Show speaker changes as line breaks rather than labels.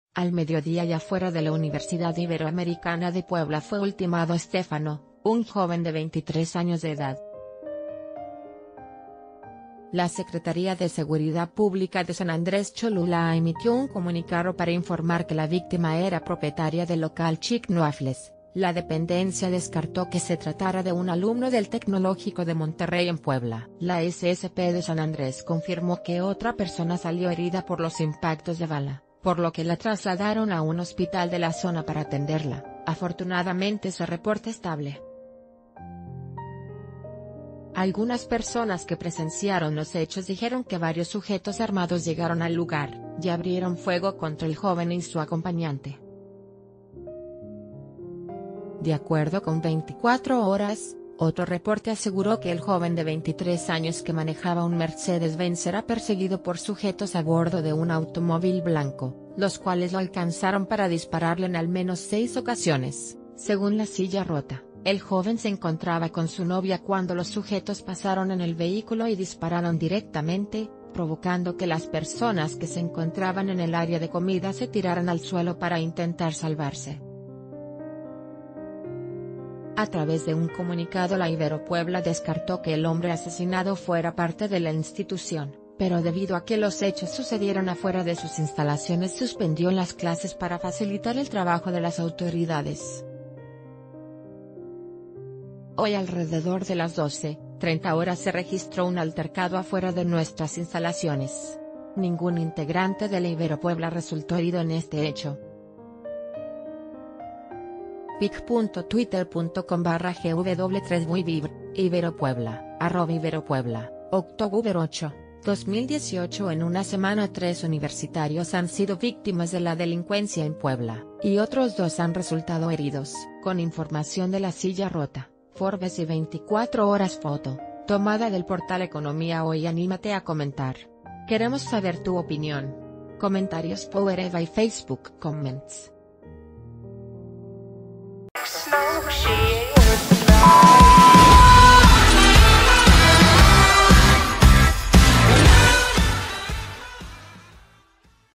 Al mediodía y afuera de la Universidad Iberoamericana de Puebla fue ultimado Estefano, un joven de 23 años de edad. La Secretaría de Seguridad Pública de San Andrés Cholula emitió un comunicado para informar que la víctima era propietaria del local Chic Waffles. La dependencia descartó que se tratara de un alumno del Tecnológico de Monterrey en Puebla. La SSP de San Andrés confirmó que otra persona salió herida por los impactos de bala, por lo que la trasladaron a un hospital de la zona para atenderla. Afortunadamente se reporta estable. Algunas personas que presenciaron los hechos dijeron que varios sujetos armados llegaron al lugar, y abrieron fuego contra el joven y su acompañante. De acuerdo con 24 horas, otro reporte aseguró que el joven de 23 años que manejaba un Mercedes-Benz era perseguido por sujetos a bordo de un automóvil blanco, los cuales lo alcanzaron para dispararle en al menos 6 ocasiones. Según La Silla Rota, el joven se encontraba con su novia cuando los sujetos pasaron en el vehículo y dispararon directamente, provocando que las personas que se encontraban en el área de comida se tiraran al suelo para intentar salvarse. A través de un comunicado, la Ibero Puebla descartó que el hombre asesinado fuera parte de la institución, pero debido a que los hechos sucedieron afuera de sus instalaciones suspendió las clases para facilitar el trabajo de las autoridades. Hoy alrededor de las 12:30 horas se registró un altercado afuera de nuestras instalaciones. Ningún integrante de la Ibero Puebla resultó herido en este hecho. pic.twitter.com/gw3muivibr, Ibero Puebla, @Ibero-Puebla, Octubre 8, 2018. En una semana 3 universitarios han sido víctimas de la delincuencia en Puebla, y otros 2 han resultado heridos. Con información de La Silla Rota, Forbes y 24 horas. Foto, tomada del portal Economía Hoy. Anímate a comentar. Queremos saber tu opinión. Comentarios Power Eva y Facebook Comments.